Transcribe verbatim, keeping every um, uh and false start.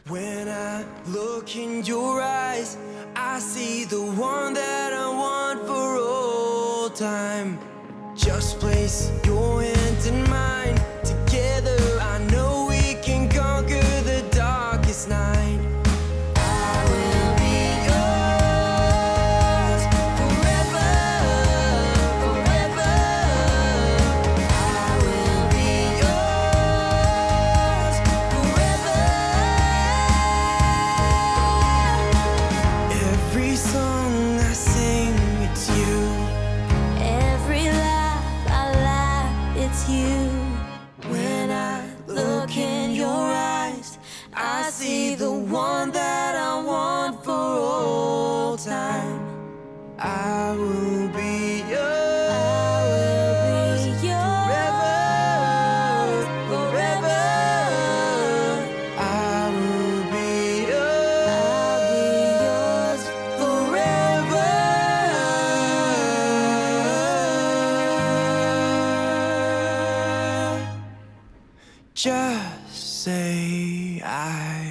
When I look in your eyes, I see the one that I want for all time. Just place your hand in mine. Together I know we can conquer the darkest night. I will be yours forever, forever. I will be yours forever. Every song I sing, it's you. Every laugh I laugh, it's you. When I look in your eyes, I see the one that I want for all time. I will be yours. I will be yours forever, forever. I will be I'll be yours yours forever. Just say I